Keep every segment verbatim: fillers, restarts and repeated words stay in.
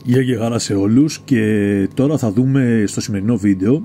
Γεια και χαρά σε όλους, και τώρα θα δούμε στο σημερινό βίντεο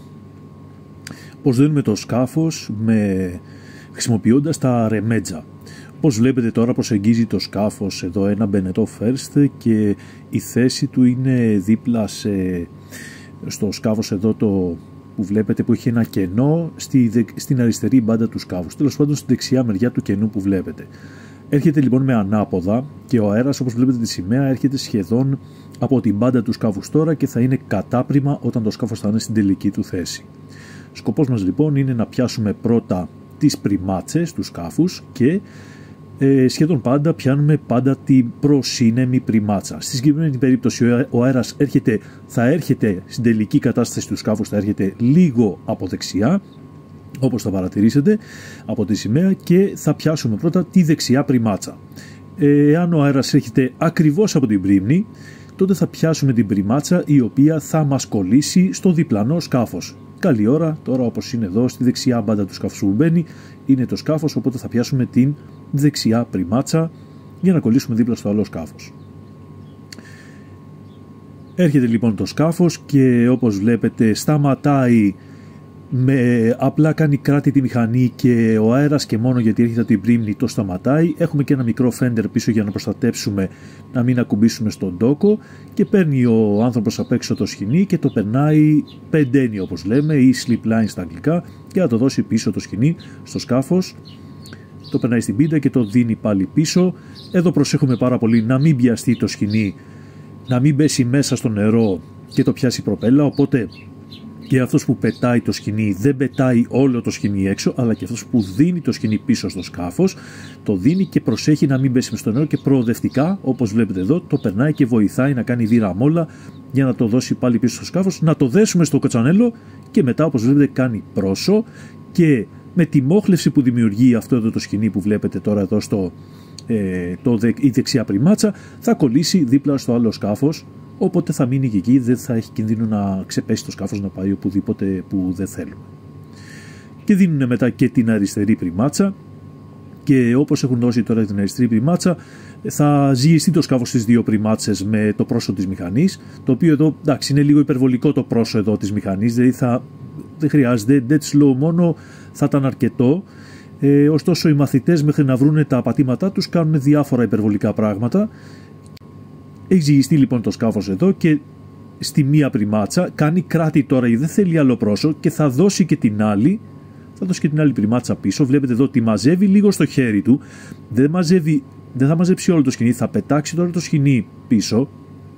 πως δένουμε το σκάφος με, χρησιμοποιώντας τα ρεμέτζα. Όπως βλέπετε τώρα προσεγγίζει το σκάφος εδώ ένα Beneteau First και η θέση του είναι δίπλα σε, στο σκάφος εδώ το, που βλέπετε που έχει ένα κενό στη, στην αριστερή μπάντα του σκάφους, τέλος πάντων στη δεξιά μεριά του κενού που βλέπετε. Έρχεται λοιπόν με ανάποδα και ο αέρας, όπως βλέπετε τη σημαία, έρχεται σχεδόν από την μπάντα του σκάφους τώρα και θα είναι κατάπρημα όταν το σκάφος θα είναι στην τελική του θέση. Σκοπός μας λοιπόν είναι να πιάσουμε πρώτα τις πριμάτσες του σκάφους και ε, σχεδόν πάντα πιάνουμε πάντα την προσύνεμη πριμάτσα. Στη συγκεκριμένη περίπτωση ο αέρας έρχεται, θα έρχεται στην τελική κατάσταση του σκάφους, θα έρχεται λίγο από δεξιά, όπως θα παρατηρήσετε από τη σημαία, και θα πιάσουμε πρώτα τη δεξιά πριμάτσα. Εάν ο αέρας έρχεται ακριβώς από την πρίμνη, τότε θα πιάσουμε την πριμάτσα η οποία θα μας κολλήσει στο διπλανό σκάφος. Καλή ώρα, τώρα όπως είναι εδώ στη δεξιά μπάντα του σκάφους που μπαίνει είναι το σκάφος, οπότε θα πιάσουμε την δεξιά πριμάτσα για να κολλήσουμε δίπλα στο άλλο σκάφος. Έρχεται λοιπόν το σκάφος και όπως βλέπετε σταματάει, με, απλά κάνει κράτη τη μηχανή και ο αέρας και μόνο γιατί έρχεται από την πρίμνη το σταματάει. Έχουμε και ένα μικρό φέντερ πίσω για να προστατέψουμε να μην ακουμπήσουμε στον τόκο, και παίρνει ο άνθρωπος απ' έξω το σκοινί και το περνάει πεντένι όπως λέμε, ή slip line στα αγγλικά, και να το δώσει πίσω το σκοινί στο σκάφος. Το περνάει στην πίτα και το δίνει πάλι πίσω. Εδώ προσέχουμε πάρα πολύ να μην πιαστεί το σκοινί, να μην πέσει μέσα στο νερό και το πιάσει η προπέλα, οπότε και αυτός που πετάει το σκοινί δεν πετάει όλο το σκοινί έξω, αλλά και αυτός που δίνει το σκοινί πίσω στο σκάφος το δίνει και προσέχει να μην πέσει μες στο νερό, και προοδευτικά όπως βλέπετε εδώ το περνάει και βοηθάει να κάνει διραμόλα για να το δώσει πάλι πίσω στο σκάφος, να το δέσουμε στο κοτσανέλο και μετά όπως βλέπετε κάνει πρόσω, και με τη μόχλευση που δημιουργεί αυτό εδώ το σκοινί που βλέπετε τώρα εδώ στο, ε, το, η δεξιά πριμάτσα θα κολλήσει δίπλα στο άλλο σκάφος. Οπότε θα μείνει και εκεί, δεν θα έχει κίνδυνο να ξεπέσει το σκάφος να πάει οπουδήποτε που δεν θέλουμε. Και δίνουν μετά και την αριστερή πριμάτσα, και όπως έχουν δώσει τώρα την αριστερή πριμάτσα θα ζυγιστεί το σκάφος στις δύο πριμάτσες με το πρόσω της μηχανής, το οποίο εδώ εντάξει είναι λίγο υπερβολικό το πρόσω εδώ της μηχανής, δηλαδή θα, δεν χρειάζεται, dead slow μόνο θα ήταν αρκετό. Ε, ωστόσο οι μαθητές μέχρι να βρουν τα πατήματά τους κάνουν διάφορα υπερβολικά πράγματα. Έχει ζυγιστεί λοιπόν το σκάφος εδώ και στη μία πριμάτσα κάνει κράτη τώρα γιατί δεν θέλει άλλο πρόσω, και θα δώσει και την άλλη, θα δώσει και την άλλη πριμάτσα πίσω. Βλέπετε εδώ ότι μαζεύει λίγο στο χέρι του, δεν, μαζεύει, δεν θα μαζέψει όλο το σκοινί, θα πετάξει τώρα το σκοινί πίσω.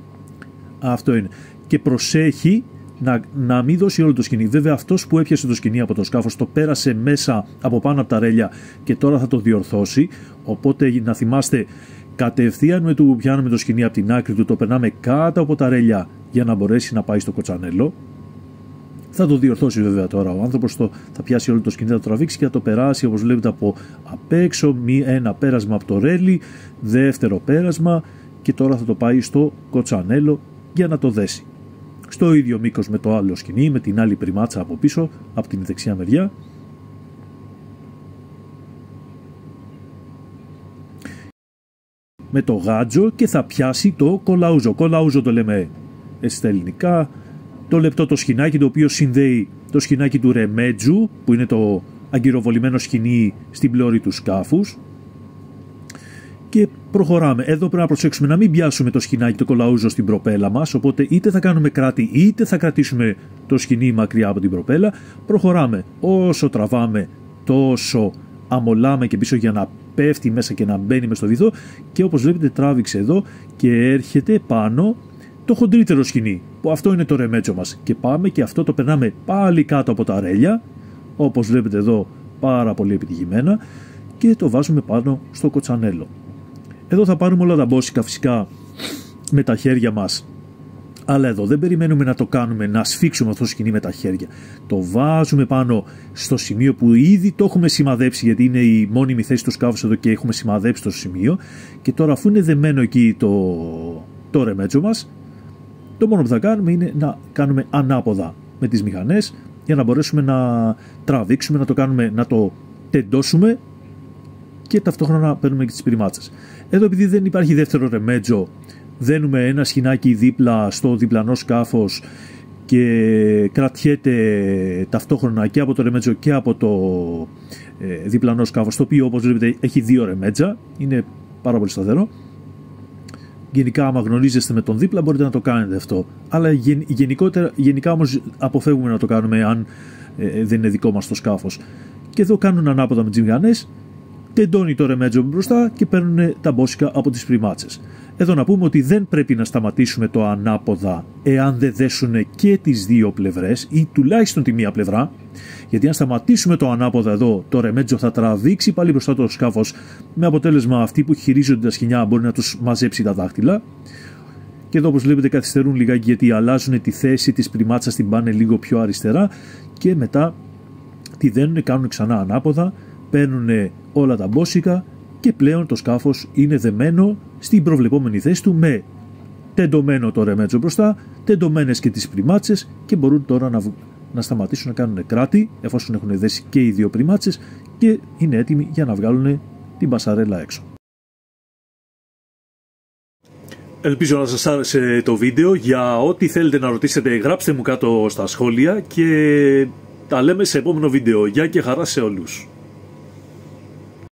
Αυτό είναι. Και προσέχει να, να μην δώσει όλο το σκοινί. Βέβαια αυτός που έπιασε το σκοινί από το σκάφος το πέρασε μέσα από πάνω από τα ρέλια και τώρα θα το διορθώσει, οπότε να θυμάστε, κατευθείαν με το που πιάνουμε το σκοινί από την άκρη του το περνάμε κάτω από τα ρέλια για να μπορέσει να πάει στο κοτσανέλο. Θα το διορθώσει βέβαια τώρα ο άνθρωπος, το, θα πιάσει όλο το σκοινί, θα το τραβήξει και θα το περάσει όπως βλέπετε από απ' έξω, μη, ένα πέρασμα από το ρέλι, δεύτερο πέρασμα, και τώρα θα το πάει στο κοτσανέλο για να το δέσει. Στο ίδιο μήκος με το άλλο σκοινί, με την άλλη πριμάτσα από πίσω, από την δεξιά μεριά. Με το γάτζο και θα πιάσει το κολαούζο. Κολαούζο το λέμε έτσι στα ελληνικά. Το λεπτό το σχοινάκι το οποίο συνδέει το σχοινάκι του ρεμέτζου, που είναι το αγκυροβολημένο σκοινί στην πλώρη του σκάφους. Και προχωράμε. Εδώ πρέπει να προσέξουμε να μην πιάσουμε το σχοινάκι, το κολαούζο στην προπέλα μας, οπότε είτε θα κάνουμε κράτη είτε θα κρατήσουμε το σκοινί μακριά από την προπέλα. Προχωράμε. Όσο τραβάμε τόσο αμολάμε και πίσω για να πέφτει μέσα και να μπαίνει μες στο βυθό, και όπως βλέπετε τράβηξε εδώ και έρχεται πάνω το χοντρύτερο σκοινί, που αυτό είναι το ρεμέτσο μας, και πάμε και αυτό το περνάμε πάλι κάτω από τα ρέλια όπως βλέπετε εδώ πάρα πολύ επιτυχημένα, και το βάζουμε πάνω στο κοτσανέλο. Εδώ θα πάρουμε όλα τα μπόσικα φυσικά με τα χέρια μας, αλλά εδώ δεν περιμένουμε να το κάνουμε, να σφίξουμε αυτό το σκοινί με τα χέρια. Το βάζουμε πάνω στο σημείο που ήδη το έχουμε σημαδέψει, γιατί είναι η μόνιμη θέση του σκάφους εδώ και έχουμε σημαδέψει το σημείο, και τώρα αφού είναι δεμένο εκεί το, το ρεμέτσο μας, το μόνο που θα κάνουμε είναι να κάνουμε ανάποδα με τις μηχανές για να μπορέσουμε να τραβήξουμε, να το κάνουμε, να το τεντώσουμε και ταυτόχρονα παίρνουμε και τις πριμάτσες. Εδώ επειδή δεν υπάρχει δεύτερο ρεμέτζο δένουμε ένα σχοινάκι δίπλα στο διπλανό σκάφος και κρατιέται ταυτόχρονα και από το ρεμέτζο και από το ε, διπλανό σκάφος, το οποίο όπως βλέπετε έχει δύο ρεμέτζα, είναι πάρα πολύ σταθερό. Γενικά άμα γνωρίζεστε με τον δίπλα μπορείτε να το κάνετε αυτό, αλλά γεν, γενικότερα, γενικά όμως αποφεύγουμε να το κάνουμε αν ε, δεν είναι δικό μας το σκάφος. Και εδώ κάνουν ανάποδα με τζιμγανές, τεντώνει το ρεμέτζο μπροστά και παίρνουν τα μπόσικα από τις πριμάτσες. Εδώ να πούμε ότι δεν πρέπει να σταματήσουμε το ανάποδα εάν δεν δέσουν και τις δύο πλευρές ή τουλάχιστον τη μία πλευρά, γιατί αν σταματήσουμε το ανάποδα εδώ, το ρεμέτζο θα τραβήξει πάλι μπροστά το σκάφος, με αποτέλεσμα αυτοί που χειρίζονται τα σκοινιά μπορεί να τους μαζέψει τα δάχτυλα. Και εδώ όπως βλέπετε καθυστερούν λιγάκι γιατί αλλάζουν τη θέση της πριμάτσας, την πάνε λίγο πιο αριστερά και μετά τη δένουν, κάνουν ξανά ανάποδα, παίρνουν όλα τα μπόσικα και πλέον το σκάφος είναι δεμένο στην προβλεπόμενη θέση του με τεντωμένο το ρεμέτζο μπροστά, τεντωμένες και τις πριμάτσες και μπορούν τώρα να, να σταματήσουν να κάνουν κράτη εφόσον έχουν δέσει και οι δύο πριμάτσες και είναι έτοιμοι για να βγάλουν την πασαρέλα έξω. Ελπίζω να σας άρεσε το βίντεο. Για ό,τι θέλετε να ρωτήσετε γράψτε μου κάτω στα σχόλια και τα λέμε σε επόμενο βίντεο. Γεια και χαρά σε όλους.